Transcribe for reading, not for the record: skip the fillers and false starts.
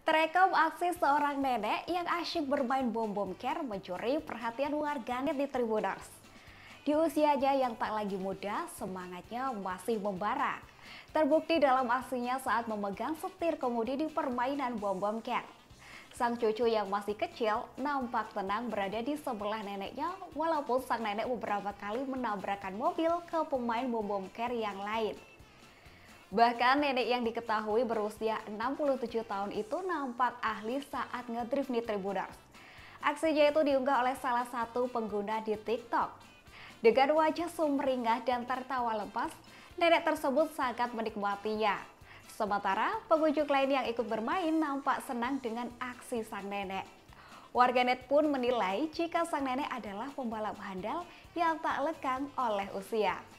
Terekam aksi seorang nenek yang asyik bermain bom-bom care mencuri perhatian warganet di Tribuners. Di usianya yang tak lagi muda, semangatnya masih membara. Terbukti dalam aksinya saat memegang setir kemudi di permainan bom-bom care. Sang cucu yang masih kecil nampak tenang berada di sebelah neneknya walaupun sang nenek beberapa kali menabrakkan mobil ke pemain bom-bom care yang lain. Bahkan nenek yang diketahui berusia 67 tahun itu nampak ahli saat ngedrift di Tribuners. Aksinya itu diunggah oleh salah satu pengguna di TikTok. Dengan wajah sumringah dan tertawa lepas, nenek tersebut sangat menikmatinya. Sementara pengunjung lain yang ikut bermain nampak senang dengan aksi sang nenek. Warganet pun menilai jika sang nenek adalah pembalap handal yang tak lekang oleh usia.